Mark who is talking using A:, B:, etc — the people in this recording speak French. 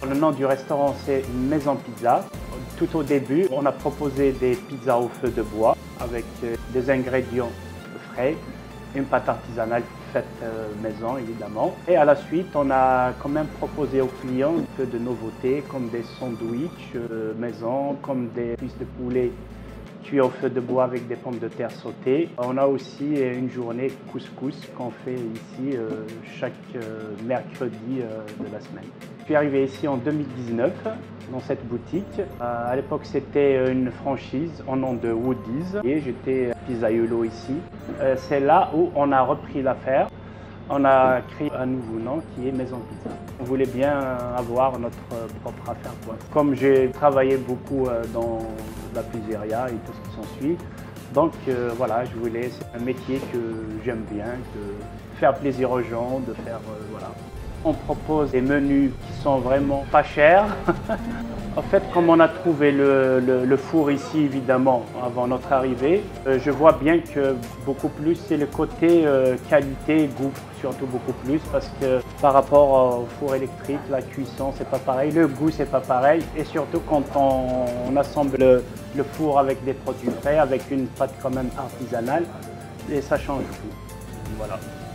A: Le nom du restaurant, c'est Maison Pizza. Tout au début, on a proposé des pizzas au feu de bois avec des ingrédients frais, une pâte artisanale faite maison évidemment. Et à la suite, on a quand même proposé aux clients un peu de nouveautés comme des sandwichs maison, comme des cuisses de poulet cuits au feu de bois avec des pommes de terre sautées. On a aussi une journée couscous qu'on fait ici chaque mercredi de la semaine. Je suis arrivé ici en 2019 dans cette boutique. À l'époque, c'était une franchise au nom de Woody's et j'étais pizzaiolo ici. C'est là où on a repris l'affaire. On a créé un nouveau nom qui est Maison Pizza. On voulait bien avoir notre propre affaire. Comme j'ai travaillé beaucoup dans la pizzeria et tout ce qui s'ensuit, donc voilà, je voulais, c'est un métier que j'aime bien, de faire plaisir aux gens, de faire, voilà. On propose des menus qui sont vraiment pas chers. En fait, comme on a trouvé le four ici, évidemment, avant notre arrivée, je vois bien que beaucoup plus, c'est le côté qualité, goût, surtout beaucoup plus, parce que par rapport au four électrique, la cuisson, c'est pas pareil, le goût, c'est pas pareil, et surtout quand on assemble le four avec des produits frais, avec une pâte quand même artisanale, et ça change tout. Voilà.